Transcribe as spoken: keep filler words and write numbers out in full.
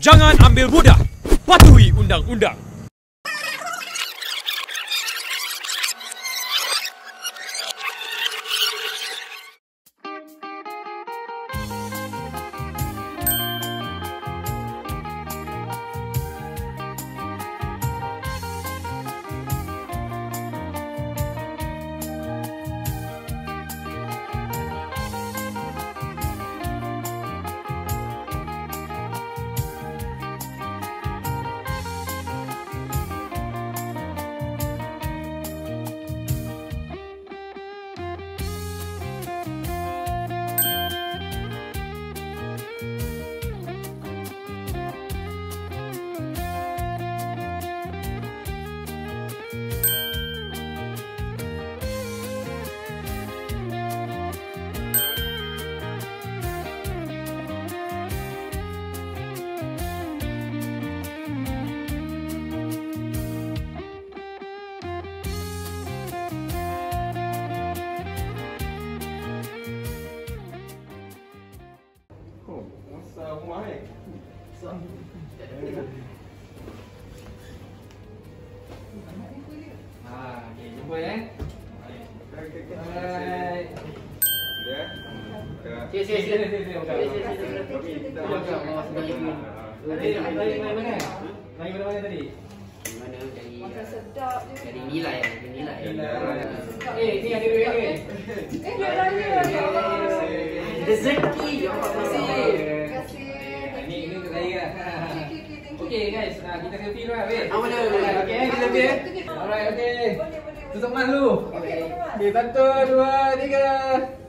Jangan ambil mudah. Patuhi undang-undang. Ah, okey, jumpa ya. Hai. Ya. Okey, sini sini sini. Tadi tadi mana? Naik mana mana tadi? Mana dari makan sedap je. dari nilai ya, dari nilai. Eh, ni ada duit ni. Eh, duit raya. Ya Allah. Rezeki ya Allah. Terima kasih. Ni ni untuk saya. Okey guys, nah, kita selfie dulu ah, weh. Ah, boleh. Okey, kita selfie. Alright, okey. Boleh, boleh. Tutup mas dulu. Okey, Okey, satu, dua, tiga.